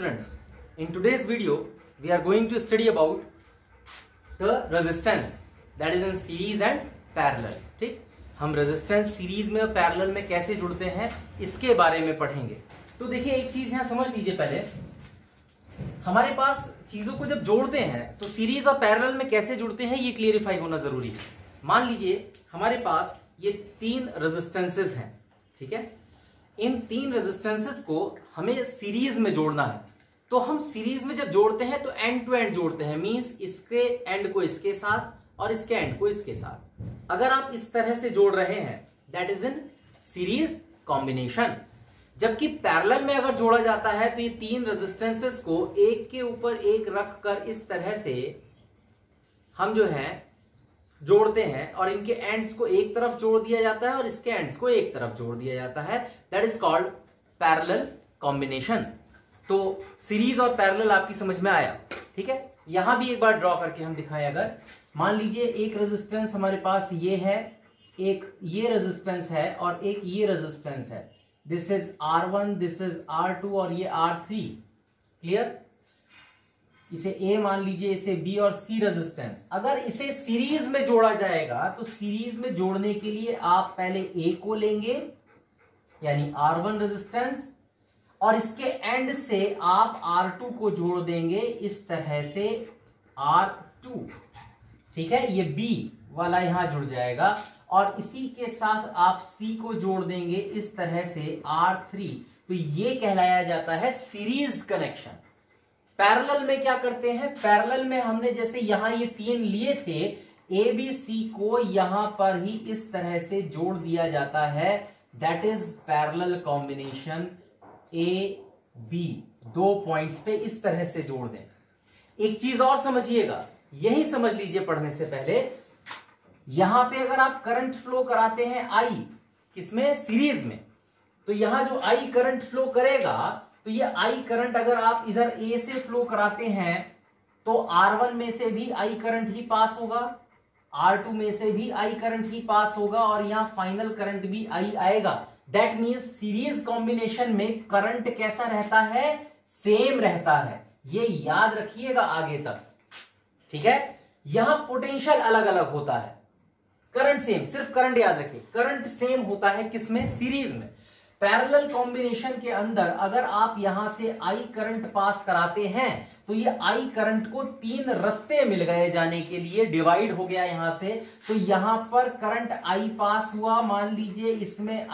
students, in today's video we are going to study about the resistance that is in series and parallel. ठीक, हम resistance series में और parallel में कैसे जुड़ते हैं इसके बारे में पढ़ेंगे. तो देखिए एक चीज यहां समझ लीजिए, पहले हमारे पास चीजों को जब जोड़ते हैं तो सीरीज और पैरेलल में कैसे जुड़ते हैं ये क्लियरिफाई होना जरूरी है. मान लीजिए हमारे पास ये तीन रेजिस्टेंसेस हैं, ठीक है. इन तीन रेजिस्टेंसेस को हमें सीरीज में जोड़ना है. तो हम सीरीज में जब जोड़ते हैं तो एंड टू एंड जोड़ते हैं, मींस इसके एंड को इसके साथ और इसके एंड को इसके साथ. अगर आप इस तरह से जोड़ रहे हैं that is in series combination. जबकि पैरेलल में अगर जोड़ा जाता है तो ये तीन रेजिस्टेंसेस को एक के ऊपर एक रखकर इस तरह से हम जो है जोड़ते हैं और इनके एंड्स को एक तरफ जोड़ दिया जाता है और इसके एंड्स को एक तरफ जोड़ दिया जाता है. That is called parallel combination. तो सीरीज और पैरेलल आपकी समझ में आया, ठीक है. यहां भी एक बार ड्रॉ करके हम दिखाएं. अगर मान लीजिए एक रेजिस्टेंस हमारे पास ये है, एक ये रेजिस्टेंस है और एक ये रेजिस्टेंस है. This is R1, this is R2 और ये R3. क्लियर. इसे A मान लीजिए, इसे B और C रेजिस्टेंस. अगर इसे सीरीज में जोड़ा जाएगा तो सीरीज में जोड़ने के लिए आप पहले A को लेंगे यानी R1 रेजिस्टेंस और इसके एंड से आप R2 को जोड़ देंगे इस तरह से R2. ठीक है, ये B वाला यहां जुड़ जाएगा और इसी के साथ आप C को जोड़ देंगे इस तरह से R3. तो ये कहलाया जाता है सीरीज कनेक्शन. पैरेलल में क्या करते हैं, पैरेलल में हमने जैसे यहां ये तीन लिए थे, ए बी सी को यहां पर ही इस तरह से जोड़ दिया जाता है. That is parallel combination. A B दो पॉइंट्स पे इस तरह से जोड़ दें. एक चीज और समझिएगा, यही समझ लीजिए पढ़ने से पहले. यहां पे अगर आप करंट फ्लो कराते हैं आई, किसमें, सीरीज में, तो यहां जो आई करंट फ्लो करेगा तो ये आई करंट अगर आप इधर ए से फ्लो कराते हैं तो R1 में से भी आई करंट ही पास होगा, R2 में से भी आई करंट ही पास होगा और यहां फाइनल करंट भी आई आएगा. दैट मींस सीरीज कॉम्बिनेशन में करंट कैसा रहता है, सेम रहता है. ये याद रखिएगा आगे तक, ठीक है. यहां पोटेंशियल अलग अलग होता है, करंट सेम, सिर्फ करंट याद रखिए, करंट सेम होता है किसमें, सीरीज में. पैरेलल कॉम्बिनेशन के अंदर अगर आप यहां से आई करंट पास कराते हैं तो ये आई करंट को तीन रास्ते मिल गए जाने के लिए, डिवाइड हो गया यहां से. तो यहां पर करंट आई पास हुआ, मान लीजिए इसमें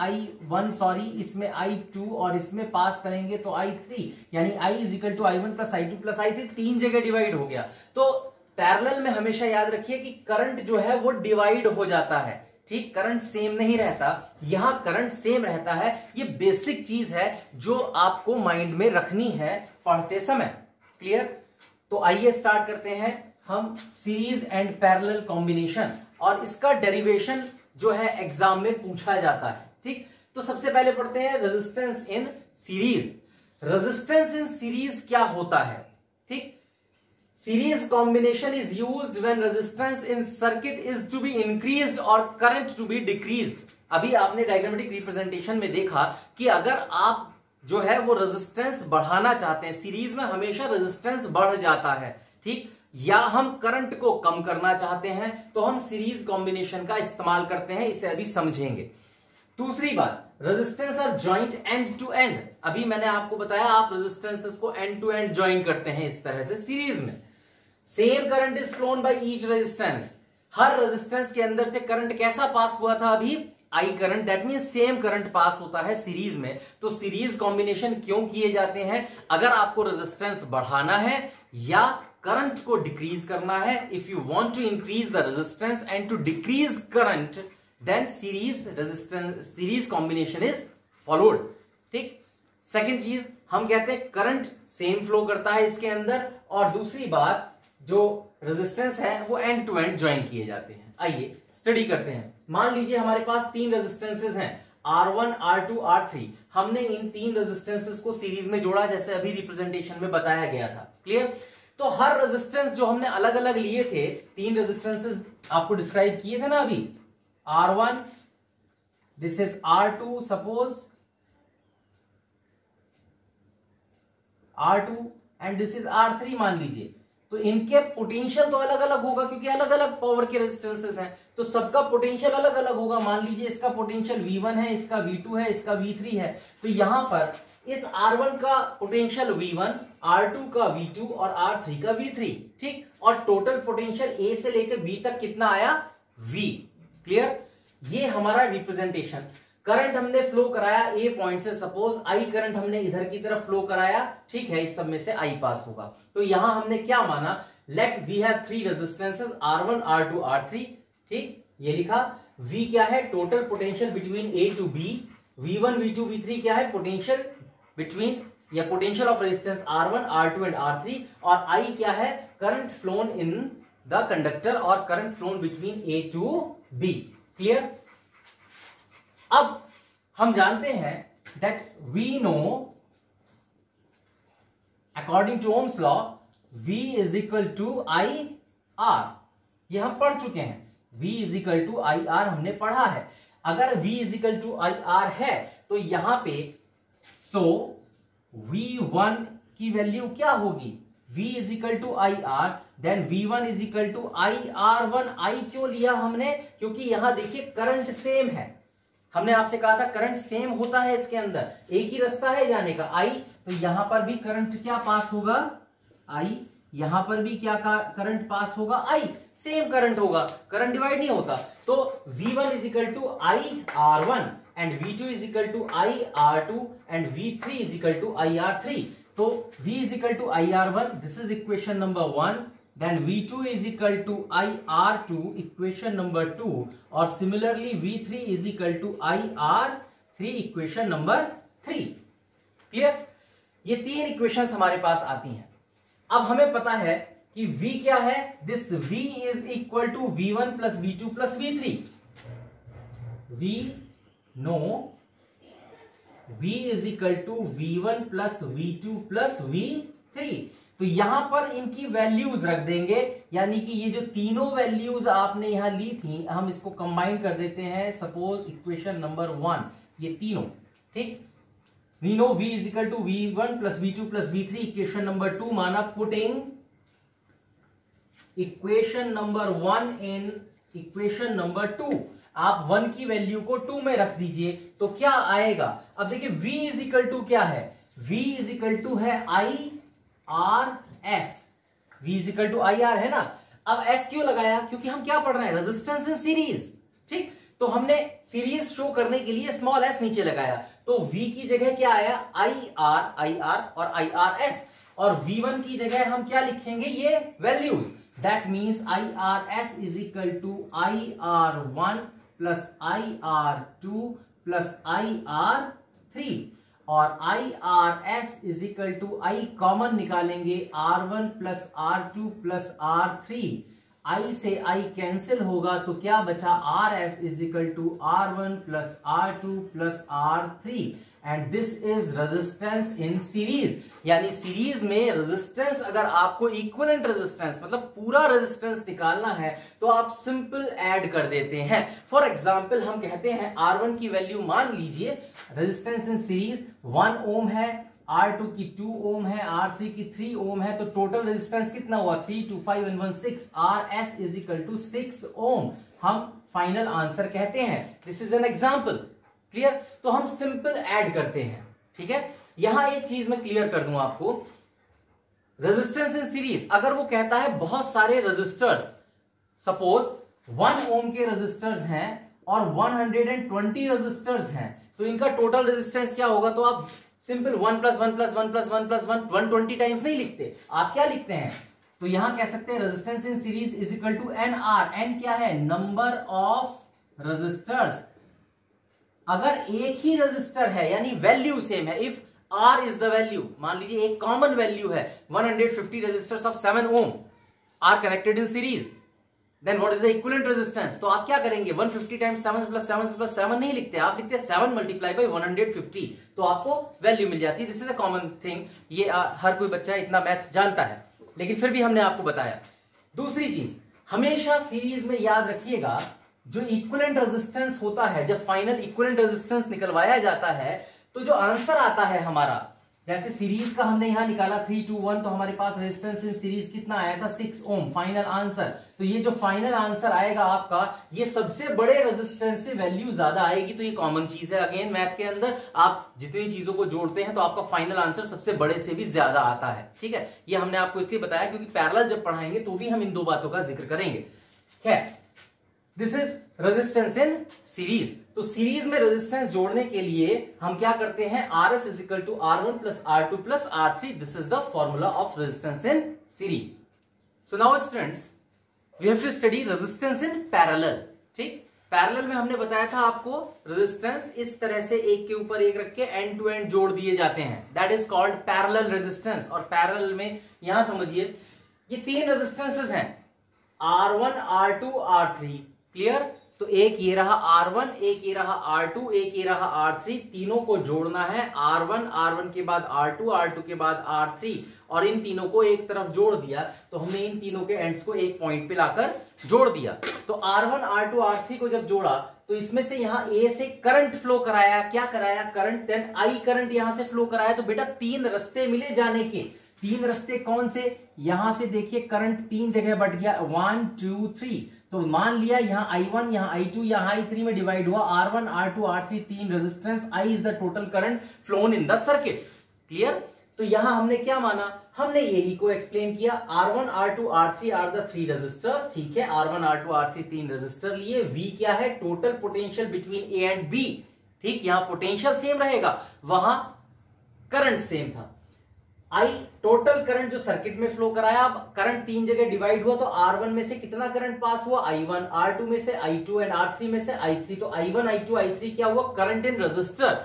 I1 इसमें I2 और इसमें पास करेंगे तो I3, यानी I is equal to I1 plus I2 plus I3, तीन जगह डिवाइड हो गया. तो पैरेलल में हमेशा याद रखिए कि करंट जो है वो डिवाइड हो जाता है. ठीक, करंट सेम नहीं रहता, यहां करंट सेम रहता है. ये बेसिक चीज है जो आपको माइंड में रखनी है पढ़ते समय. क्लियर. तो आइए स्टार्ट करते हैं हम सीरीज एंड पैरेलल कॉम्बिनेशन, और इसका डेरिवेशन जो है एग्जाम में पूछा जाता है. ठीक, तो सबसे पहले पढ़ते हैं resistance in series. Resistance in series क्या होता है. ठीक, series combination is used when resistance in circuit is to be increased or current to be decreased. अभी आपने डायग्रामेटिक रिप्रेजेंटेशन में देखा कि अगर आप जो है वो रेजिस्टेंस बढ़ाना चाहते हैं, सीरीज में हमेशा रेजिस्टेंस बढ़ जाता है, ठीक, या हम करंट को कम करना चाहते हैं तो हम सीरीज कॉम्बिनेशन का इस्तेमाल करते हैं. इसे अभी समझेंगे. दूसरी बात, resistance are joint end to end. अभी मैंने आपको बताया आप रेजिस्टेंसेस को एंड टू एंड ज्वाइन करते हैं इस तरह से सीरीज में. Same current is flown by each resistance. हर रेजिस्टेंस के अंदर से करंट कैसा पास हुआ था अभी, I current. That means same current pass होता है सीरीज में. तो सीरीज कॉम्बिनेशन क्यों किए जाते हैं, अगर आपको रेजिस्टेंस बढ़ाना है या करंट को डिक्रीज करना है. If you want to increase the resistance and to decrease current then series combination is followed. ठीक. सेकेंड चीज हम कहते हैं करंट सेम फ्लो करता है इसके अंदर, और दूसरी बात जो रेजिस्टेंस है वो एंड टू एंड ज्वाइन किए जाते हैं. आइए स्टडी करते हैं. मान लीजिए हमारे पास तीन रेजिस्टेंसेस हैं, R1, R2, R3. हमने इन तीन रेजिस्टेंसेस को सीरीज में जोड़ा जैसे अभी रिप्रेजेंटेशन में बताया गया था. क्लियर. तो हर रेजिस्टेंस जो हमने अलग अलग लिए थे, तीन रेजिस्टेंसेस आपको डिस्क्राइब किए थे ना अभी, R1, this is R2 suppose, R2 and this is R3 मान लीजिए, तो इनके पोटेंशियल तो अलग अलग होगा क्योंकि अलग अलग पावर के रेजिस्टेंसेस हैं, तो सबका पोटेंशियल अलग अलग होगा। मान लीजिए इसका पोटेंशियल V1 है, इसका V2 है, इसका V3 है, तो यहां पर इस R1 का पोटेंशियल V1, R2 का V2 और R3 का V3, ठीक। और टोटल पोटेंशियल A से लेकर B तक कितना आया? V। क्लियर? ये हमारा रिप्रेजेंटेशन। करंट हमने फ्लो कराया A पॉइंट से, सपोज I करंट हमने इधर की तरफ फ्लो कराया, ठीक है, इस सब में से I पास होगा। तो यहां हमने क्या माना? Let we have three resistances R1, R2, R3, ठीक, ये लिखा। V क्या है? Total potential between A to B। V1, V2, V3 क्या है? पोटेंशियल बिटवीन या potential of resistance R1, R2 and R3। और I क्या है? Current flown in the conductor और current flown between A to B। Clear? अब हम जानते हैं that we know according to Ohm's law V is equal to I R. ये हम पढ़ चुके हैं, V is equal to I R हमने पढ़ा है। अगर V is equal to I R है तो यहां पे सो V1 की वैल्यू क्या होगी? V is equal to I R, then V1 is equal to I R one. I क्यों लिया हमने? क्योंकि यहां देखिए करंट सेम है। हमने आपसे कहा था करंट सेम होता है, इसके अंदर एक ही रास्ता है जाने का, I। तो यहां पर भी करंट क्या पास होगा? I। यहां पर भी क्या करंट पास होगा? I। सेम करंट होगा, करंट डिवाइड नहीं होता। तो V1 is equal to I R one and V2 is equal to I R two and V3 is equal to I R three. तो V is equal to I R one, this is equation number 1। Then V2 is equal to IR2, equation number 2, और similarly V3 is equal to IR3, equation number 3। Clear? ये तीन equations हमारे पास आती हैं। अब हमें पता है कि V क्या है? This V is equal to V1 plus V2 plus V3। We know V is equal to V1 plus V2 plus V3। तो यहां पर इनकी वैल्यूज रख देंगे, यानी कि ये जो तीनों वैल्यूज आपने यहां ली थी, हम इसको कंबाइन कर देते हैं। सपोज इक्वेशन नंबर 1, ये तीनों, ठीक। We know V is equal to V1 plus V2 plus V3। Equation number 2 माना putting equation number 1 in equation number 2। आप 1 की वैल्यू को 2 में रख दीजिए तो क्या आएगा? अब देखिए V इज इक्वल टू क्या है? V इज इक्वल टू है I R S. V is equal to I R है ना। अब S क्यों लगाया? क्योंकि हम क्या पढ़ रहे हैं? रेजिस्टेंस इन सीरीज, ठीक। तो हमने सीरीज शो करने के लिए स्मॉल s नीचे लगाया, तो V की जगह क्या आया? आई आर और आई आर एस। और V1 की जगह हम क्या लिखेंगे? ये values. That means I R S is equal to I R one plus I R two plus I R three. और I R S is equal to I common निकालेंगे, R1 plus R2 plus R3। आई से I cancel होगा तो क्या बचा? RS is equal to R1 plus R2 plus R3। And this is resistance in series. यानी series में resistance, अगर आपको इक्विवेलेंट रेजिस्टेंस मतलब पूरा रेजिस्टेंस निकालना है तो आप सिंपल ऐड कर देते हैं। फॉर एग्जांपल हम कहते हैं R1 की वैल्यू मान लीजिए, रेजिस्टेंस इन सीरीज 1 ओम है, R2 की 2 ओम है, R3 की 3 ओम है, तो टोटल रेजिस्टेंस कितना हुआ? 3, 2, 5 and 1 6। RS is equal to 6 ohm हम फाइनल आंसर कहते हैं। This is an example. Clear? तो हम सिंपल ऐड करते हैं, ठीक है। यहां एक चीज मैं क्लियर कर दूं आपको, रेजिस्टेंस इन सीरीज, अगर वो कहता है बहुत सारे रेजिस्टर्स, सपोज 1 ओम के रेजिस्टर्स हैं और 120 रेजिस्टर्स हैं, तो इनका टोटल रेजिस्टेंस क्या होगा? तो आप simple 1 plus 1 plus 1 plus 1 plus 1 120 times नहीं लिखते, आप क्या लिखते हैं? तो यहां कह सकते हैं resistance in series is equal to NR। N क्या है? Number of resistors. अगर एक ही रेजिस्टर है यानी वैल्यू सेम है, if R is the value, मान लीजिए एक कॉमन वैल्यू है 150 resistors of 7 ohm are connected in series, then what is the equivalent resistance? तो आप क्या करेंगे? 150 टाइम्स 7 प्लस 7 प्लस 7 नहीं लिखते, आप लिखते हैं 7 मल्टीप्लाई बाई 150, तो आपको वैल्यू मिल जाती है। This is a common thing, ये हर कोई बच्चा इतना मैथ जानता है, लेकिन फिर भी हमने आपको बताया। दूसरी चीज, हमेशा सीरीज में याद रखिएगा, जो इक्विवेलेंट रेजिस्टेंस होता है, जब फाइनल इक्विवेलेंट रेजिस्टेंस निकलवाया जाता है तो जो आंसर आता है हमारा जैसे सीरीज का हमने यहां निकाला 3 2 1, तो हमारे पास रेजिस्टेंस इन सीरीज कितना आया था 6 ओम, फाइनल आंसर। तो ये जो फाइनल आंसर आएगा आपका, ये सबसे बड़े रेजिस्टेंस से वैल्यू ज्यादा आएगी। तो ये कॉमन चीज है, अगेन मैथ के अंदर आप जितनी चीजों को जोड़ते हैं तो आपका फाइनल आंसर सबसे बड़े से भी ज्यादा आता है। ठीक है, ये हमने आपको इसलिए बताया क्योंकि पैरेलल जब पढ़ाएंगे तो भी हम इन दो बातों का जिक्र करेंगे। खैर, this is resistance in series. तो सीरीज में रेजिस्टेंस जोड़ने के लिए हम क्या करते हैं, RS is equal to R1 plus R2 plus R3। This is the formula of resistance in series. So now students, we have to study resistance in parallel. ठीक, पैरेलल में हमने बताया था आपको रेजिस्टेंस इस तरह से एक के ऊपर एक रख के एंड टू एंड जोड़ दिए जाते हैं, that is called parallel resistance. और पैरेलल में यहां समझिए ये तीन रेजिस्टेंसेस हैं, R1 R2 R3। क्लियर? तो एक ये रहा R1, एक ये रहा R2, एक ये रहा R3। तीनों को जोड़ना है, R1 R1 के बाद R2 R2 के बाद R3, और इन तीनों को एक तरफ जोड़ दिया। तो हमने इन तीनों के एंड्स को एक पॉइंट पे लाकर जोड़ दिया। तो R1 R2 R3 को जब जोड़ा तो इसमें से यहां A से करंट फ्लो कराया। क्या कराया? करंट। देन I करंट यहां से फ्लो कराया। तो बेटा तीन रास्ते मिले जाने के। तीन रास्ते कौन से? यहां से देखिए करंट तीन जगह बट गया, 1 2 3। तो मान लिया यहां I1, यहां I2, यहां I3 में डिवाइड हुआ। R1 R2 R3 तीन resistance, I is the total current flown in the circuit. Clear? तो यहां हमने क्या माना? हमने यही को एक्सप्लेन किया। R1 R2 R3 are the three resistors. ठीक है, R1 R2 R3 तीन रेजिस्टर लिए। V क्या है? Total potential between A and B। ठीक, यहां पोटेंशियल सेम रहेगा, वहां करंट सेम था। I टोटल करंट जो सर्किट में फ्लो कराया। अब करंट तीन जगह डिवाइड हुआ, तो R1 में से कितना करंट पास हुआ? I1, R2 में से I2 एंड R3 में से I3। तो I1 I2 I3 क्या हुआ? Current in resistor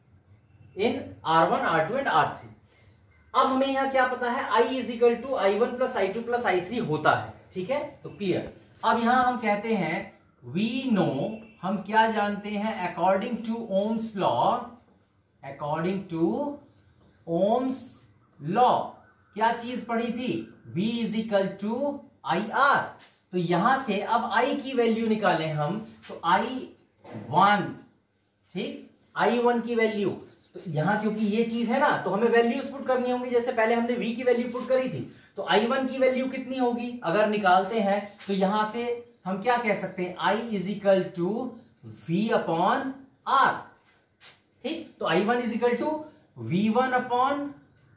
in R1 R2 and R3। अब हमें यहां क्या पता है? I is equal to I1 plus I2 plus I3 होता है। ठीक है, तो क्लियर। अब यहां हम कहते हैं वी नो, हम क्या जानते हैं? According to Ohm's law, according to Ohm's law क्या चीज पढ़ी थी? V is equal to IR। तो यहां से अब I की वैल्यू निकालें हम, तो I1, ठीक, I1 की वैल्यू। तो यहां क्योंकि ये चीज है ना, तो हमें वैल्यूज पुट करनी होंगी। जैसे पहले हमने V की वैल्यू पुट करी थी, तो I1 की वैल्यू कितनी होगी अगर निकालते हैं? तो यहां से हम क्या कह सकते हैं? I is equal to V upon R। ठीक, तो I1 is equal to V1 upon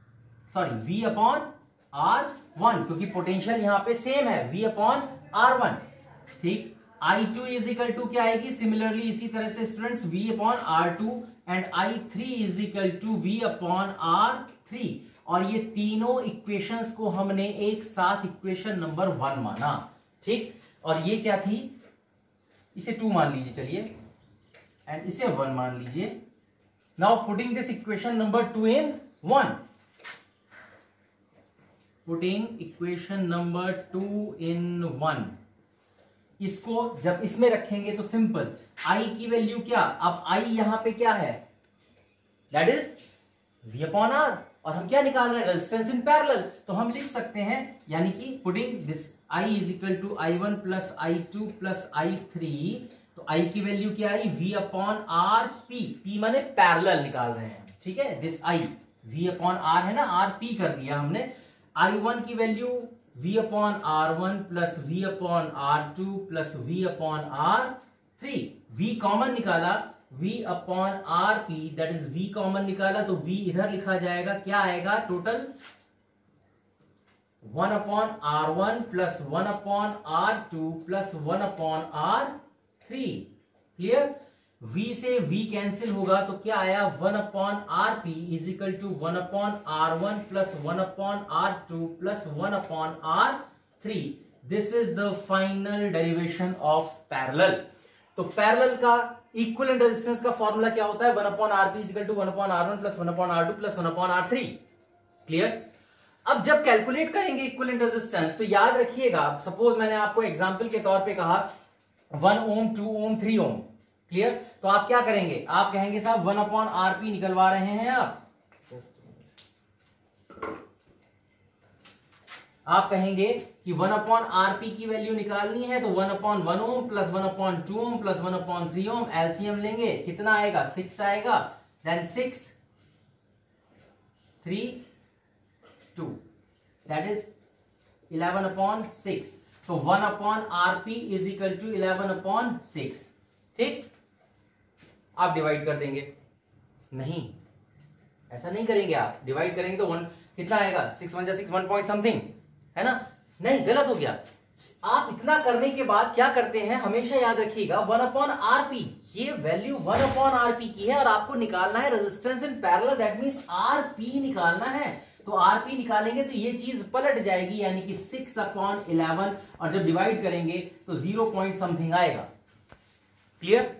V upon R1, क्योंकि पोटेंशियल यहां पे सेम है, V अपॉन R1। ठीक, I2 इज इक्वल टू क्या आएगी? सिमिलरली इसी तरह से students V upon R2 and I3 is equal to V upon R3। और ये तीनों इक्वेशंस को हमने एक साथ इक्वेशन नंबर 1 माना। ठीक, और ये क्या थी? इसे 2 मान लीजिए, चलिए, एंड इसे 1 मान लीजिए। Now putting this equation number 2 in 1, putting equation number 2 in 1, इसको जब इसमें रखेंगे तो सिंपल, I की वैल्यू क्या? अब I यहां पे क्या है? That is V upon R। और हम क्या निकाल रहे हैं? Resistance in parallel. तो हम लिख सकते हैं, यानी कि putting this I is equal to I1 plus I2 plus I3। तो I की वैल्यू क्या आई? V upon R P। P माने पैरेलल निकाल रहे हैं। ठीक है, this I V upon R है ना, R P कर दिया हमने। I1 की value V upon R1 plus V upon R2 plus V upon R3। V common निकाला, V upon RP, that is V common निकाला, तो V इधर लिखा जाएगा। क्या आएगा? Total 1 upon R1 plus 1 upon R2 plus 1 upon R3। Clear? V से V cancel होगा, तो क्या आया? 1 upon RP is equal to 1 upon R1 plus 1 upon R2 plus 1 upon R3। This is the final derivation of parallel. तो parallel का equivalent resistance का formula क्या होता है? 1 upon RP is equal to 1 upon R1 plus 1 upon R2 plus 1 upon R3। Clear? अब जब calculate करेंगे equivalent resistance, तो याद रखिएगा, सपोज मैंने आपको एग्जांपल के तौर पे कहा 1 ओम, 2 ओम, 3 ओम। क्लियर? तो आप क्या करेंगे? आप कहेंगे साहब 1 अपॉन RP निकलवा रहे हैं आप कहेंगे कि 1 अपॉन RP की वैल्यू निकालनी है, तो 1 upon 1 ohm plus 1 upon 2 ohm plus 1 upon 3 ohm LCM लेंगे, कितना आएगा? 6 आएगा। Then 6 3 2 that is 11/6। तो 1/RP इज इक्वल टू 11/6। ठीक, आप डिवाइड कर देंगे। नहीं, ऐसा नहीं करेंगे। आप डिवाइड करेंगे तो 1 कितना आएगा, 6 1 6 1 पॉइंट समथिंग, है ना? नहीं, गलत हो गया। आप इतना करने के बाद क्या करते हैं, हमेशा याद रखिएगा 1/RP, ये वैल्यू 1/RP की है और आपको निकालना है resistance in parallel, that means RP निकालना है। तो RP निकालेंगे तो ये चीज पलट जाएगी, यानी कि 6/11, और जब डिवाइड करेंगे तो 0 पॉइंट समथिंग आएगा। क्लियर?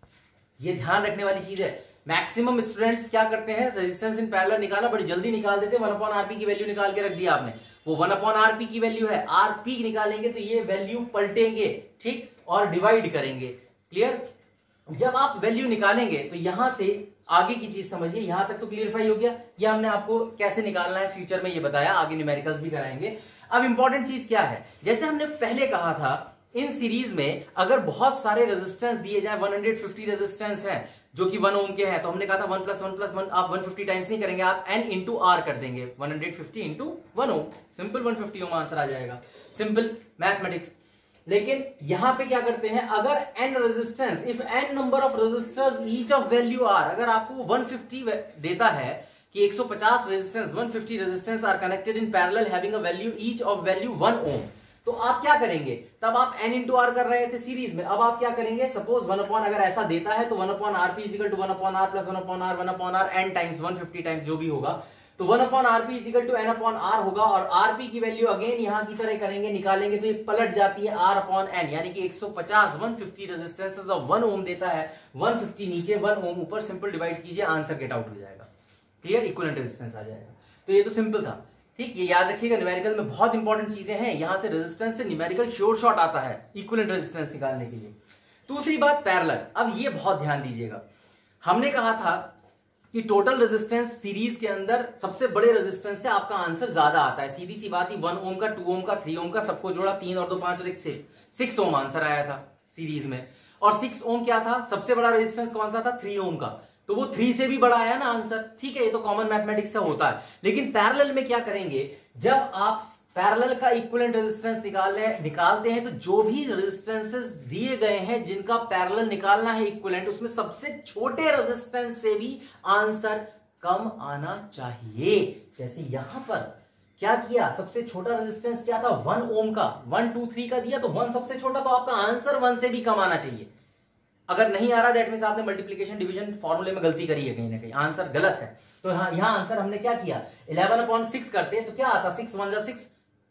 ये ध्यान रखने वाली चीज है। मैक्सिमम स्टूडेंट्स क्या करते हैं, रेजिस्टेंस इन पैरेलल निकाला, बड़ी जल्दी निकाल देते हैं, 1/RP की वैल्यू निकाल के रख दिया आपने, वो 1/RP की वैल्यू है। RP निकालेंगे तो ये वैल्यू पलटेंगे, ठीक, और डिवाइड करेंगे। क्लियर? जब आप वैल्यू निकालेंगे तो यहां से आगे की चीज समझिए। यहां तक तो क्लियरफाई हो गया, ये हमने आपको कैसे निकालना है फ्यूचर में ये बताया, आगे न्यूमेरिकल्स भी कराएंगे। अब इंपॉर्टेंट चीज क्या है, जैसे हमने पहले कहा था, इन सीरीज में अगर बहुत सारे रेजिस्टेंस दिए जाए, 150 रेजिस्टेंस है जो कि 1 ओम के हैं, तो हमने कहा था 1 + 1 + 1, आप 150 टाइम्स नहीं करेंगे, आप n × R कर देंगे, 150 × 1 ओम, सिंपल 150 ओम आंसर आ जाएगा, सिंपल मैथमेटिक्स। लेकिन यहां पे क्या करते हैं, अगर n resistance, if n number of resistors each of value R, अगर आपको 150 देता है कि 150 resistance, 150 resistance are connected in parallel having a value each of value 1 ohm, तो आप क्या करेंगे, तब आप n × R कर रहे थे सीरीज में, अब आप क्या करेंगे, सपोज 1/, अगर ऐसा देता है तो 1/RP = 1/R + 1/R 1/R n times, 150 times जो भी होगा, तो 1/RP = n/R होगा, और RP की वैल्यू अगेन यहां की तरह करेंगे, निकालेंगे तो ये पलट जाती है R/n, यानी कि 150 150 रेजिस्टेंसेस ऑफ 1 ओम देता है, 150 नीचे 1 ओम ऊपर, सिंपल डिवाइड कीजिए, आंसर गेट आउट हो जाएगा। क्लियर? इक्विवेलेंट रेजिस्टेंस आ जाएगा। तो ये तो सिंपल था, ठीक, ये याद रखिएगा, न्यूमेरिकल में बहुत इंपॉर्टेंट चीजें हैं, यहां से रेजिस्टेंस से न्यूमेरिकल श्योर शॉट आता है इक्विवेलेंट रेजिस्टेंस निकालने के लिए। दूसरी बात पैरेलल, अब ये बहुत ध्यान दीजिएगा, हमने कहा था कि टोटल रेजिस्टेंस सीरीज के अंदर सबसे बड़े रेजिस्टेंस से आपका आंसर ज्यादा आता है, सीधी सी बात ही, 1 ओम का, 2 ओम का, 3 ओम का, सबको जोड़ा, 3 और 2 5 और 1 6 ओम आंसर आया था सीरीज में। और 6 ओम क्या था, सबसे बड़ा रेजिस्टेंस कौन सा था, 3 ओम का, तो वो 3 से भी बड़ा आया ना आंसर, ठीक है, ये तो कॉमन मैथमेटिक्स से होता है। लेकिन पैरेलल में क्या करेंगे, जब आप पैरेलल का इक्विवेलेंट रेजिस्टेंस निकालते हैं, तो जो भी रेजिस्टेंसेस दिए गए हैं जिनका पैरेलल निकालना है इक्विवेलेंट, उसमें सबसे छोटे रेजिस्टेंस से भी आंसर कम आना चाहिए। जैसे यहां पर क्या किया, सबसे छोटा रेजिस्टेंस क्या था, 1 ओम का, 1 2 3 का दिया, तो 1 सबसे छोटा, तो आपका आंसर 1 से भी कम आना चाहिए। अगर नहीं आ रहा, दैट मींस आपने मल्टीप्लिकेशन डिवीजन फॉर्मूले में गलती करी है, कहीं ना कहीं आंसर गलत है। तो यहां आंसर हमने क्या किया, 11/6 करते तो क्या आता, 6 1 6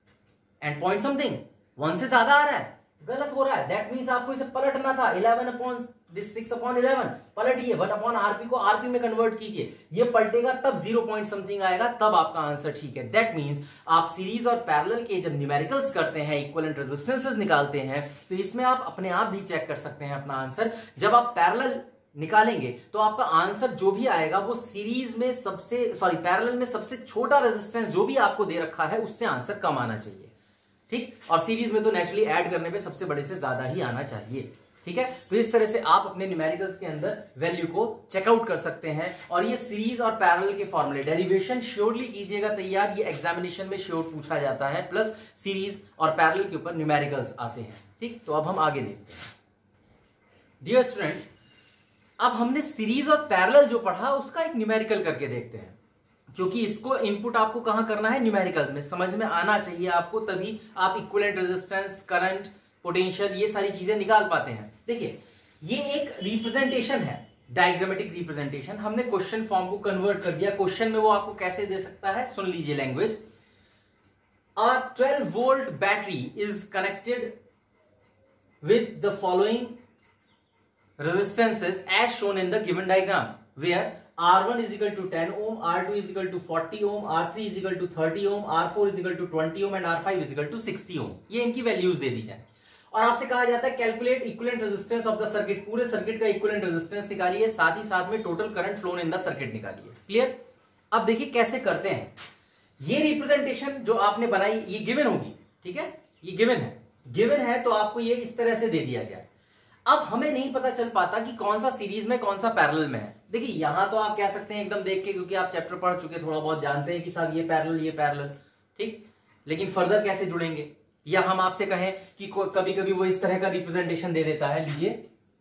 एंड पॉइंट समथिंग, 1 से ज्यादा आ रहा है, गलत हो रहा है, दैट मींस आपको इसे पलटना था, 11/6/11 पलटिए, 1/RP को RP में कन्वर्ट कीजिए, ये पलटेगा तब 0 पॉइंट समथिंग आएगा, तब आपका आंसर ठीक है। दैट मींस आप सीरीज और पैरेलल के जब न्यूमेरिकल्स करते हैं, इक्विवेलेंट रेजिस्टेंसेस निकालते हैं, तो इसमें आप अपने आप भी चेक कर सकते हैं अपना आंसर। जब आप पैरेलल निकालेंगे तो आपका आंसर जो भी आएगा वो सीरीज में पैरेलल में सबसे छोटा रेजिस्टेंस जो भी आपको दे रखा है उससे आंसर कम आना चाहिए, ठीक, और सीरीज में तो नेचुरली ऐड करने पे सबसे बड़े से ज्यादा ही आना चाहिए, ठीक है। तो इस तरह से आप अपने न्यूमेरिकल्स के अंदर वैल्यू को चेकआउट कर सकते हैं, और ये सीरीज और पैरेलल के फॉर्मूले, डेरिवेशन श्योरली कीजिएगा तैयार, ये एग्जामिनेशन में श्योर पूछा जाता है, प्लस सीरीज और पैरेलल के ऊपर न्यूमेरिकल्स आते हैं, ठीक। तो अब हम आगे देखते हैं डियर स्टूडेंट्स, अब हमने सीरीज और पैरेलल जो पढ़ा उसका एक न्यूमेरिकल करके देखते हैं, क्योंकि इसको इनपुट आपको कहां करना है, न्यूमेरिकल्स में, समझ में आना चाहिए आपको, तभी आप इक्विवेलेंट रेजिस्टेंस, करंट, पोटेंशियल, ये सारी चीजें निकाल पाते हैं। देखिए, ये एक रिप्रेजेंटेशन है, डायग्रामेटिक रिप्रेजेंटेशन, हमने क्वेश्चन फॉर्म को कन्वर्ट कर दिया। क्वेश्चन में वो आपको कैसे दे सकता है, सुन लीजिए language. A 12 volt battery is connected with the following resistances as shown in the given diagram, where R1 is equal to 10 ohm, R2 is equal to 40 ohm, R3 is equal to 30 ohm, R4 is equal to 20 ohm and R5 is equal to 60 ohm। ये इनकी values दे दी जाए, और आपसे कहा जाता है calculate equivalent resistance of the circuit, पूरे circuit का इक्विवेलेंट रेजिस्टेंस निकालिए, साथ ही साथ में total current flown in the circuit निकालिए। क्लियर? अब देखिए कैसे करते हैं। ये रिप्रेजेंटेशन जो आपने बनाई ये गिवन होगी, ठीक है, ये गिवन है तो आपको ये इस तरह से दे दिया गया। अब हमें नहीं पता चल पाता कि कौन सा सीरीज में कौन सा पैरेलल में है, देखिए यहां तो आप कह सकते हैं एकदम देख के, क्योंकि आप चैप्टर पढ़ चुके, थोड़ा बहुत जानते हैं कि साहब ये पैरेलल ये पैरेलल, ठीक। लेकिन फर्दर कैसे जुड़ेंगे, या हम आपसे कहें कि कभी कभी वो इस तरह का रिप्रेजेंटेशन दे देता है, लीजिए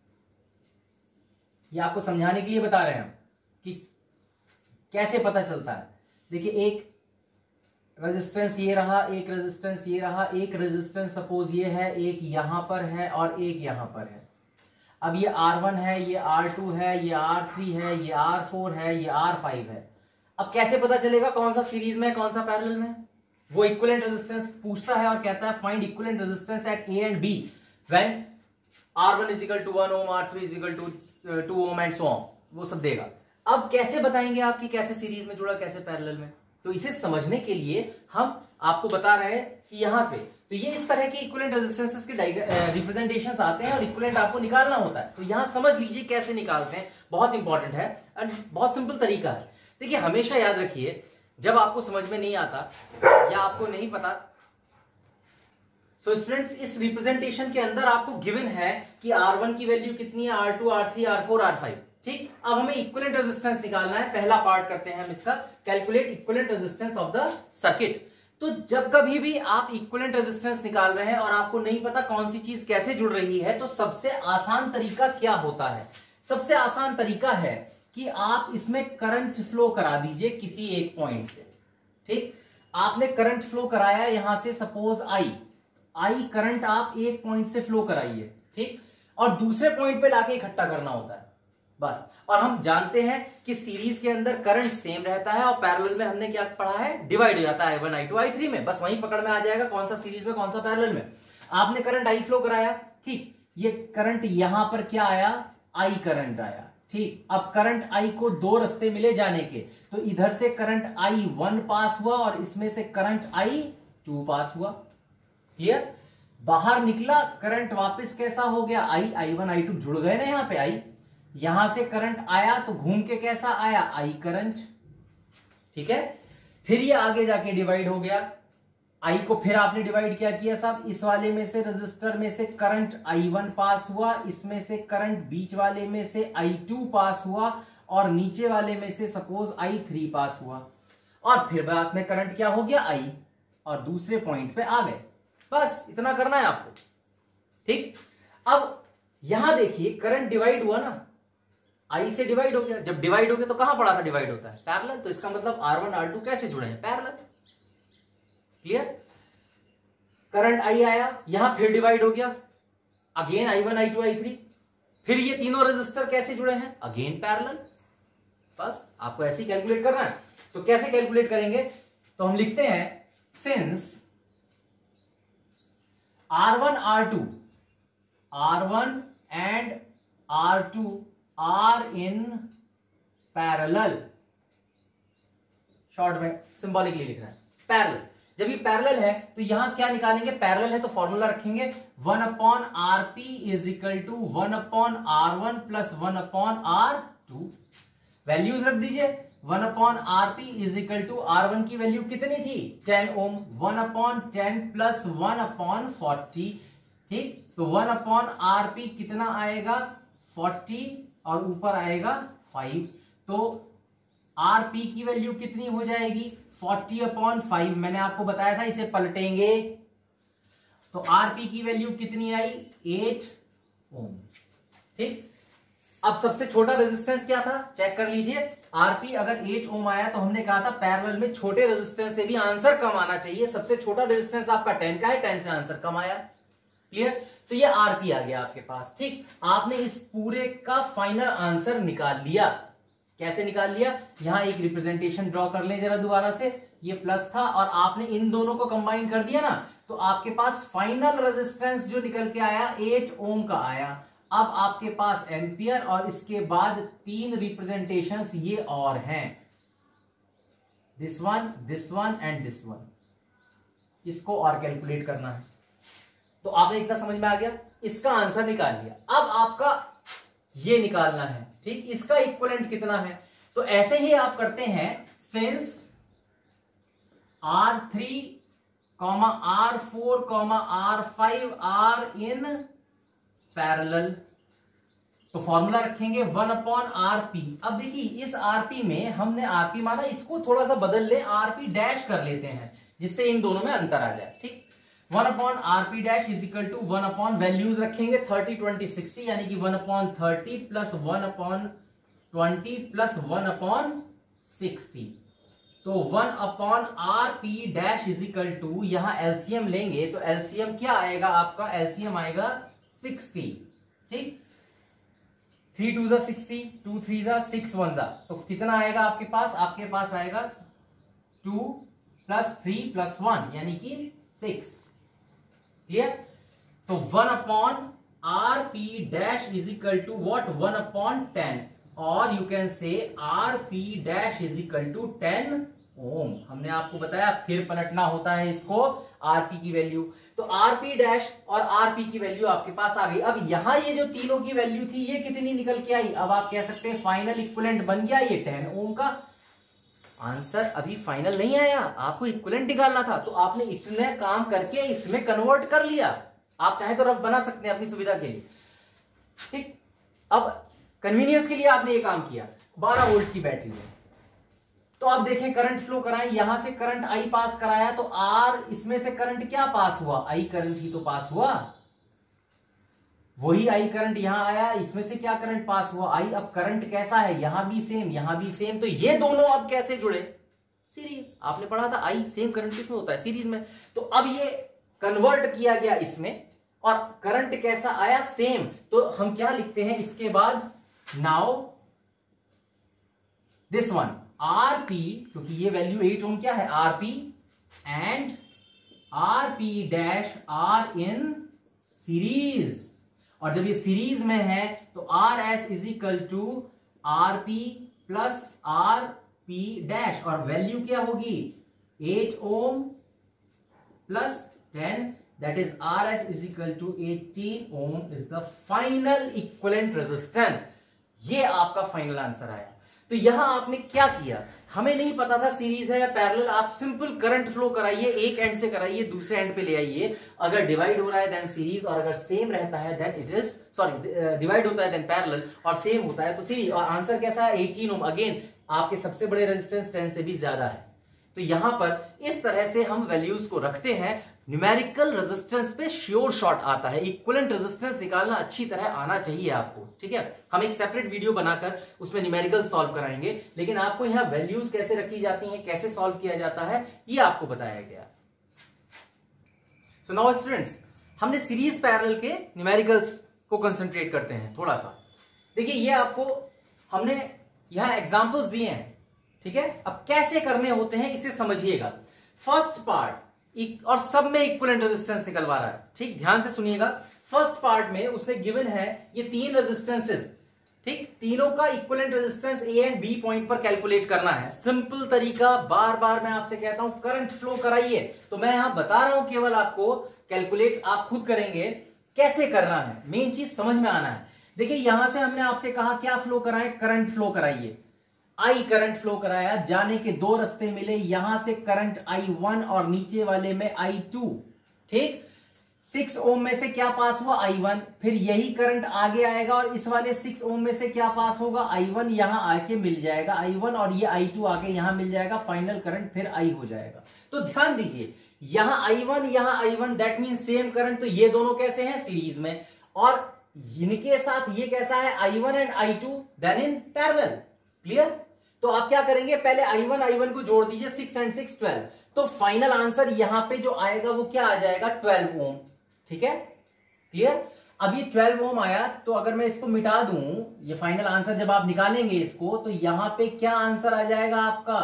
ये आपको समझाने के लिए बता रहे हैं हम कि कैसे पता चलता है। देखिए एक रेजिस्टेंस ये रहा, एक रेजिस्टेंस ये रहा, एक रेजिस्टेंस सपोज ये है, एक यहां पर है और एक यहां पर है। अब ये R1 है, ये R2 है, ये R3 है, ये R4 है, ये R5 है। अब कैसे पता चलेगा कौन सा सीरीज में है कौन सा पैरेलल में? वो इक्विवेलेंट रेजिस्टेंस पूछता है और कहता है find equivalent resistance at A and B when R1 = 1 ohm, R3 = 2 ohm and so on, वो सब देगा। अब कैसे बताएंगे आप कि कैसे सीरीज में जुड़ा कैसे पैरेलल में? तो इसे समझने के लिए हम आपको बता रहे हैं कि यहां पे तो ये इस तरह के इक्विवेलेंट रेजिस्टेंसेस के रिप्रेजेंटेशंस आते हैं और इक्विवेलेंट आपको निकालना होता है। तो यहां समझ लीजिए कैसे निकालते हैं, बहुत इंपॉर्टेंट है और बहुत सिंपल तरीका है। देखिए हमेशा याद रखिए, जब आपको समझ में नहीं आता या आपको नहीं पता, सो स्टूडेंट्स इस रिप्रेजेंटेशन के अंदर आपको गिवन है कि R1 की वैल्यू कितनी है, R2, R3, R4, R5, ठीक। अब हमें इक्विवेलेंट रेजिस्टेंस निकालना है। पहला पार्ट करते हैं हम इसका, calculate equivalent resistance of the circuit. तो जब कभी भी आप इक्विवेलेंट रेजिस्टेंस निकाल रहे हैं और आपको नहीं पता कौन सी चीज कैसे जुड़ रही है, तो सबसे आसान तरीका क्या होता है? सबसे आसान तरीका है कि आप इसमें करंट फ्लो करा दीजिए किसी एक पॉइंट से, ठीक। आपने करंट फ्लो कराया यहां से, सपोज आई करंट आप एक पॉइंट से फ्लो कराइए, ठीक, और दूसरे पॉइंट पे लाके इकट्ठा करना होता है बस। और हम जानते हैं कि सीरीज के अंदर करंट सेम रहता है और पैरेलल में हमने क्या पढ़ा है, डिवाइड हो जाता है I1 I2 I3 में, बस वहीं पकड़ में आ जाएगा कौन सा सीरीज में कौन सा पैरेलल में। आपने करंट I फ्लो कराया, ठीक, ये करंट यहां पर क्या आया, I करंट आया, ठीक। अब करंट I को दो रास्ते मिले जाने के, तो इधर से करंट I1 पास हुआ और इसमें से करंट I2 पास हुआ, क्लियर। बाहर निकला करंट वापस कैसा हो गया, I1 I2 जुड़ गए ना यहां पे I, यहां से करंट आया तो घूम के कैसा आया, I करंट, ठीक है। फिर ये आगे जाके डिवाइड हो गया, I को फिर आपने डिवाइड क्या किया साहब, इस वाले में से रजिस्टर में से करंट I1 पास हुआ, इसमें से करंट बीच वाले में से I2 पास हुआ और नीचे वाले में से सपोज I3 पास हुआ, और फिर बाद में करंट क्या हो गया I, और दूसरे पॉइंट पे आ गए। बस इतना करना है आपको, ठीक। अब यहां देखिए करंट डिवाइड हुआ ना, I से डिवाइड हो गया। जब डिवाइड हो गया तो कहां पड़ा था डिवाइड होता है, पैरेलल। तो इसका मतलब R1 R2 कैसे जुड़े हैं, पैरेलल, क्लियर। करंट I आया, यहां फिर डिवाइड हो गया, अगेन I1 I2 I3, फिर ये तीनों रेजिस्टर कैसे जुड़े हैं, अगेन पैरेलल। बस आपको ऐसे ही कैलकुलेट करना है। तो कैसे कैलकुलेट करेंगे, तो हम लिखते हैं since R1 and R2 are in parallel, short में सिंबॉलिकली लिख रहा है पैरेलल। जब ये पैरेलल है तो यहां क्या निकालेंगे, पैरेलल है तो फॉर्मूला रखेंगे 1/RP = 1/R1 + 1/R2। वैल्यूज रख दीजिए, 1/RP = R1 की वैल्यू कितनी थी, 10 ओम, 1/10 + 1/40, ठीक। तो 1/RP कितना आएगा, 40, और ऊपर आएगा 5। तो RP की वैल्यू कितनी हो जाएगी, 40/5। मैंने आपको बताया था इसे पलटेंगे, तो RP की वैल्यू कितनी आई, 8 ओम, ठीक। अब सबसे छोटा रेजिस्टेंस क्या था, चेक कर लीजिए। RP अगर 8 ओम आया तो हमने कहा था पैरेलल में छोटे रेजिस्टेंस से भी आंसर कम आना चाहिए। सबसे छोटा रेजिस्टेंस आपका 10 का है, 10 से आंसर कम आया, क्लियर। तो ये RP आ गया आपके पास, ठीक। आपने इस पूरे का फाइनल आंसर निकाल लिया। कैसे निकाल लिया, यहां एक रिप्रेजेंटेशन ड्रॉ कर ले जरा दोबारा से, ये प्लस था और आपने इन दोनों को कंबाइन कर दिया ना, तो आपके पास फाइनल रेजिस्टेंस जो निकल के आया 8 ओम का आया। अब आपके पास एम्पियर, और इसके बाद 3 रिप्रेजेंटेशंस ये और हैं, this one and this one. इसको और कैलकुलेट करना है। तो आपने इतना समझ में आ गया, इसका आंसर निकाल लिया। अब आपका ये निकालना है, ठीक, इसका इक्विवेलेंट कितना है। तो ऐसे ही आप करते हैं, since R3, R4, R5 are in parallel, तो फॉर्मूला रखेंगे 1/RP। अब देखिए इस RP में हमने RP माना, इसको थोड़ा सा बदल ले, RP डैश कर लेते हैं जिससे इन दोनों में अंतर आ जाए। ठीक, 1/RP dash is equal to 1 values रखेंगे 30 20 60, यानी कि 1/30 प्लस 1/20 प्लस 1/60। तो 1/RP dash is equal to, यहां एलसीएम लेंगे तो एलसीएम क्या आएगा आपका, एलसीएम आएगा 60। ठीक, 3 2 जा 60, 2 3 जा 6 1 जा, तो कितना आएगा आपके पास, आपके पास आएगा 2 प्लस 3 प्लस 1 यानी कि 6। क्लियर? तो 1/RP dash is equal to what, 1/10, और you can say RP dash is equal to 10 ohm. हमने आपको बताया फिर पलटना होता है इसको RP की वैल्यू। तो RP डैश और RP की वैल्यू आपके पास आ गई। अब यहां ये जो तीनों की वैल्यू थी ये कितनी निकल के आई, अब आप कह सकते हैं फाइनल इक्विवेलेंट बन गया ये 10 ओम का। आंसर अभी फाइनल नहीं आया, आपको इक्विवेलेंट निकालना था, तो आपने इतने काम करके इसमें कन्वर्ट कर लिया। आप चाहे तो रफ बना सकते हैं अपनी सुविधा के लिए। ठीक, अब कन्वीनियंस के लिए आपने ये काम किया। 12 वोल्ट की बैटरी है, तो अब देखें करंट फ्लो कराएं, यहां से करंट आई पास कराया तो आर, इसमें से करंट क्या पास हुआ, आई करंट ही तो पास हुआ। वही आई करंट यहां आया, इसमें से क्या करंट पास हुआ, आई। अब करंट कैसा है, यहां भी सेम यहां भी सेम, तो ये दोनों अब कैसे जुड़े, सीरीज। आपने पढ़ा था आई सेम करंट किसमें होता है, सीरीज में। तो अब ये कन्वर्ट किया गया इसमें, और करंट कैसा आया, सेम। तो हम क्या लिखते हैं इसके बाद, नाउ दिस वन RP, क्योंकि ये वैल्यू 8 ओम क्या है, RP and RP dash are in series. और जब ये सीरीज में है तो RS is equal to RP plus RP dash, और वैल्यू क्या होगी 8 ohm plus 10, that is RS is equal to 18 ohm is the final equivalent resistance. ये आपका फाइनल आंसर आया। तो यहां आपने क्या किया, हमें नहीं पता था सीरीज है या पैरेलल, आप सिंपल करंट फ्लो कराइए, एक एंड से कराइए दूसरे एंड पे ले आइए। अगर डिवाइड हो रहा है देन सीरीज, और अगर सेम रहता है then it is, sorry divide होता है देन पैरेलल, और सेम होता है तो सीरीज। और आंसर कैसा है 18 ओम। अगेन आपके सबसे बड़े रेजिस्टेंस 10 से भी ज्यादा है। तो यहां पर इस तरह से हम वैल्यूज को रखते हैं। न्यूमेरिकल रेजिस्टेंस पे श्योर शॉट आता है, इक्विवेलेंट रेजिस्टेंस निकालना अच्छी तरह आना चाहिए आपको। ठीक है, हम एक सेपरेट वीडियो बनाकर उसमें न्यूमेरिकल सॉल्व कराएंगे, लेकिन आपको यहां वैल्यूज कैसे रखी जाती हैं, कैसे सॉल्व किया जाता है, ये आपको बताया गया। सो नाउ स्टूडेंट्स, हमने सीरीज पैरेलल के न्यूमेरिकल्स को कंसंट्रेट करते हैं थोड़ा सा। देखिए ये आपको हमने यहां एग्जांपल्स दिए हैं। ठीक है, अब कैसे करने होते हैं इसे समझिएगा। फर्स्ट पार्ट, और सब में इक्विवेलेंट रेजिस्टेंस निकलवा रहा है। ठीक, ध्यान से सुनिएगा। फर्स्ट पार्ट में उसने गिवन है ये 3 रेजिस्टेंसेस। ठीक, तीनों का equivalent resistance A and B point पर कैलकुलेट करना है। सिंपल तरीका, बार बार मैं आपसे कहता हूं करंट फ्लो कराइए, तो मैं यहां बता रहा हूं केवल आपको, कैलकुलेट आप खुद करेंगे। कैसे करना है, मेन चीज समझ में आना है। देखिए यहां से हमने आपसे कहा क्या फ्लो कराएं, करंट फ्लो कराइए। आई करंट फ्लो कराया, जाने के 2 रास्ते मिले, यहां से करंट I1 और नीचे वाले में I2। ठीक, 6 ओम में से क्या पास हुआ, I1, फिर यही करंट आगे आएगा और इस वाले 6 ओम में से क्या पास होगा, I1 यहां आके मिल जाएगा I1, और ये I2 आके यहां मिल जाएगा, फाइनल करंट फिर I हो जाएगा। तो ध्यान दीजिए, यहां I1 यहां I1, that mean same current. तो ये दोनों कैसे हैं, सीरीज में, और इनके साथ ये कैसा है, I1 and I2 then in parallel. Clear? तो आप क्या करेंगे, पहले I1 को जोड़ दीजिए, 6 एंड 6 12, तो फाइनल आंसर यहां पे जो आएगा वो क्या आ जाएगा, 12 ओम। ठीक है, क्लियर? अब ये 12 ओम आया, तो अगर मैं इसको मिटा दूं, ये फाइनल आंसर जब आप निकालेंगे इसको, तो यहां पे क्या आंसर आ जाएगा आपका,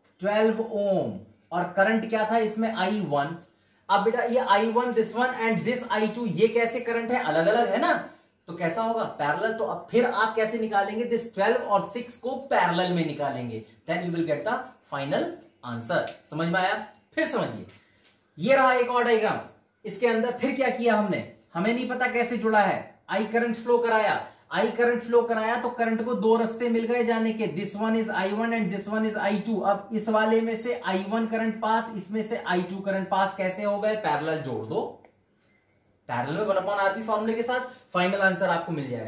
12 ओम। और करंट क्या था इसमें, I1। अब बेटा ये I1 this one and this I2, ये कैसे करंट है, अलग अलग है ना, तो कैसा होगा, पैरेलल। तो अब फिर आप कैसे निकालेंगे, दिस 12 और 6 को पैरेलल में निकालेंगे, then you will get the final answer. समझ में आया? फिर समझिए, ये रहा एक और डायग्राम। इसके अंदर फिर क्या किया हमने, हमें नहीं पता कैसे जुड़ा है, आई करंट फ्लो कराया। आई करंट फ्लो कराया तो करंट को 2 रास्ते मिल गए जाने के, this one is I1 and this one is I2। अब इस वाले में से I1 करंट पास, इसमें से I2 करंट पास, कैसे हो गए, पैरेलल जोड़ दो। पैरेलल में 1/RP फॉर्मूले के साथ फाइनल आंसर आपको मिल जाएगा।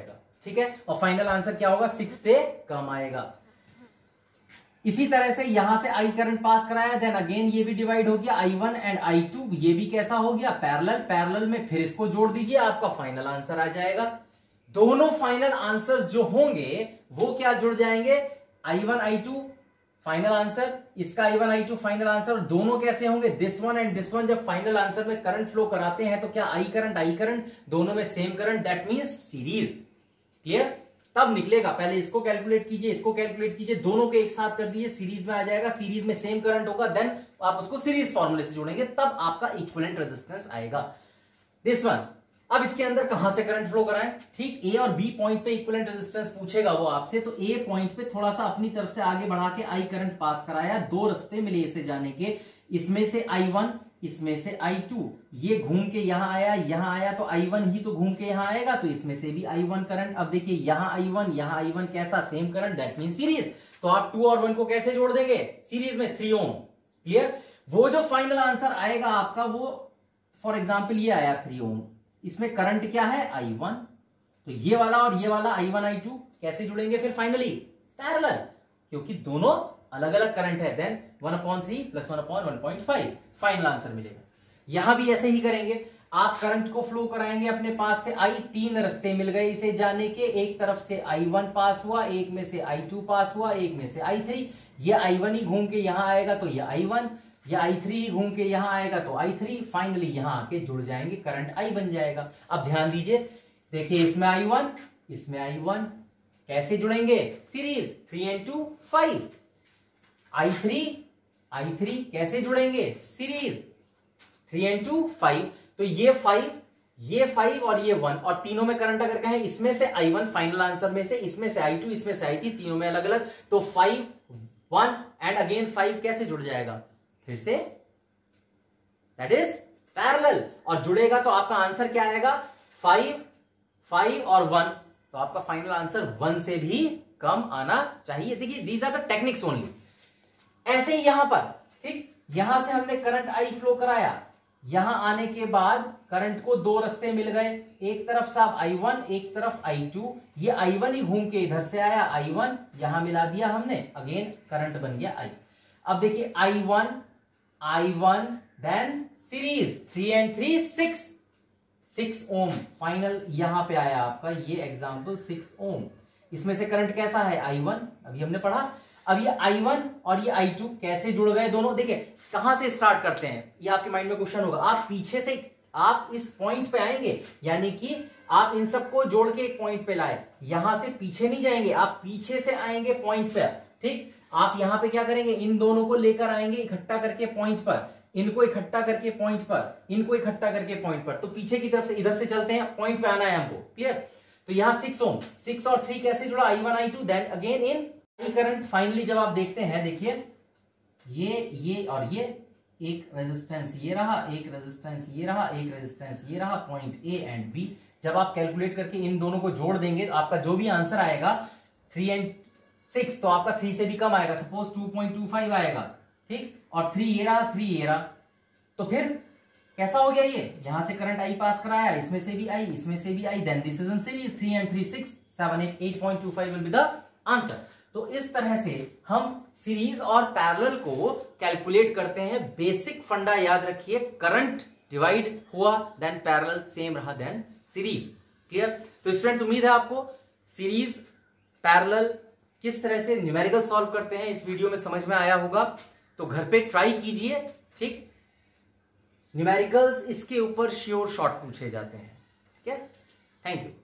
ठीक है, और फाइनल आंसर क्या होगा, 6 से कम आएगा। इसी तरह से यहां से आई करंट पास कराया, देन अगेन ये भी डिवाइड हो गया I1 एंड I2, ये भी कैसा हो गया, पैरेलल। पैरेलल में फिर इसको जोड़ दीजिए, आपका फाइनल आंसर आ जाएगा। दोनों फाइनल आंसर जो होंगे वो क्या जुड़ जाएंगे, I1 I2 फाइनल आंसर, इसका I1 I2 फाइनल आंसर। दोनों कैसे होंगे, this one and this one. जब फाइनल आंसर में करंट फ्लो कराते हैं तो क्या आई करंट दोनों में same current, that means series. Clear, तब निकलेगा। पहले इसको कैलकुलेट कीजिए, इसको कैलकुलेट कीजिए, दोनों के एक साथ कर दीजिए, सीरीज में आ जाएगा। सीरीज में सेम करंट होगा, देन आप उसको सीरीज फॉर्मूले से जोड़ेंगे, तब आपका इक्विवेलेंट रेजिस्टेंस आएगा। This one. अब इसके अंदर कहां से करंट फ्लो कराएं, ठीक, ए और बी पॉइंट पे इक्विवेलेंट रेजिस्टेंस पूछेगा वो आपसे, तो ए पॉइंट पे थोड़ा सा अपनी तरफ से आगे बढ़ा के आई करंट पास कराया। दो रास्ते मिले इसे जाने के, इसमें से I1, इसमें से I2। ये घूम के यहां आया तो I1 ही तो घूम के यहां आएगा, तो इसमें से भी I1 करंट। अब देखिए यहां I1 कैसा, same current, that mean series. तो आप 2 और 1 को कैसे जोड़ देंगे, सीरीज में 3 ओम। क्लियर, वो जो फाइनल आंसर आएगा आपका, वो फॉर एग्जाम्पल ये आया 3 ओम, इसमें करंट क्या है, I1। तो ये वाला और ये वाला I1 I2 कैसे जुड़ेंगे फिर फाइनली, पैरेलल, क्योंकि दोनों अलग अलग करंट है। देन 1/3 प्लस 1/1.5 फाइनल आंसर मिलेगा। यहां भी ऐसे ही करेंगे, आप करंट को फ्लो कराएंगे अपने पास से। तीन रास्ते मिल गए इसे जाने के, एक तरफ से I1 पास हुआ, एक में से I2 पास हुआ, एक में से I3। ये I1 ही घूम के यहां आएगा तो ये I1, ये I3 ही घूम के यहां आएगा तो I3। फाइनली यहां आके जुड़ जाएंगे, करंट I बन जाएगा। अब ध्यान दीजिए, देखिए इसमें I1, इसमें I1 कैसे जुड़ेंगे, सीरीज, 3 and 2 5। I3 कैसे जुड़ेंगे, सीरीज, 3 and 2 5। तो ये 5 और ये 1, और तीनों में करंट अगर कहें, इसमें से I1 फाइनल आंसर में से, इसमें से I2, इसमें से I3, तीनों में अलग अलग, तो 5 1 एंड अगेन 5 कैसे जुड़ जाएगा, फिर से, दैट इज पैरेलल। और जुड़ेगा तो आपका आंसर क्या आएगा, 5 और 1, तो आपका फाइनल आंसर 1 से भी कम आना चाहिए। देखिए these are the techniques only. ऐसे ही यहां पर, ठीक, यहां से हमने करंट आई फ्लो कराया, यहां आने के बाद करंट को दो रास्ते मिल गए, एक तरफ से आप I1, एक तरफ I2। ये I1 ही घूम के इधर से आया, I1 यहां मिला दिया हमने, अगेन करंट बन गया I। अब देखिए I1 then series, 3 and 3 6 ohm final यहां पे आया आपका, ये एग्जांपल 6 ओम। इसमें से करंट कैसा है, I1, अभी हमने पढ़ा। अब ये I1 और ये I2 कैसे जुड़ गए दोनों, देखिए कहां से स्टार्ट करते हैं, ये आपके माइंड में क्वेश्चन होगा। आप पीछे से, आप इस पॉइंट पे आएंगे, यानी कि आप इन सबको जोड़ के एक पॉइंट पे लाए, यहां से पीछे नहीं जाएंगे, आप पीछे से आएंगे पॉइंट पे, ठीक। आप यहां पे क्या करेंगे, इन दोनों को लेकर आएंगे इकट्ठा करके पॉइंट पर, इनको इकट्ठा करके पॉइंट पर, इनको इकट्ठा करके पॉइंट पर। तो पीछे की तरफ से इधर से चलते हैं, पॉइंट पे आना है हमको, क्लियर। तो यहां 6 ओम, 6 और 3 कैसे जुड़ा, I1 I2, then again in current. Finally जब आप देखते हैं, देखिए ये और ये, एक रेजिस्टेंस ये रहा, एक रेजिस्टेंस ये रहा, एक रेजिस्टेंस ये रहा, पॉइंट A एंड B। जब आप कैलकुलेट करके इन दोनों को जोड़ देंगे तो आपका जो भी आंसर आएगा 3 and 6, तो आपका 3 से भी कम आएगा, सपोज 2.25 आएगा, ठीक। और 3 ये रहा, 3 ये रहा, तो फिर कैसा हो गया, ये यहां से करंट I पास कराया, इसमें से भी I, इसमें से भी I, then this is in series, 3 and 3 6 7 8 8.25 will be the answer. तो इस तरह से हम सीरीज और पैरेलल को कैलकुलेट करते हैं। बेसिक फंडा याद रखिए, करंट डिवाइड हुआ, देन पैरेलल सेम रहा, देन सीरीज। क्लियर। तो स्टूडेंट्स, उम्मीद है आपको सीरीज पैरेलल किस तरह से न्यूमेरिकल सॉल्व करते हैं इस वीडियो में समझ में आया होगा। तो घर पे ट्राई कीजिए, ठीक। न्यूमेरिकल्स इसके ऊपर श्योर शॉर्ट पूछे जाते हैं, ठीक है। Thank you.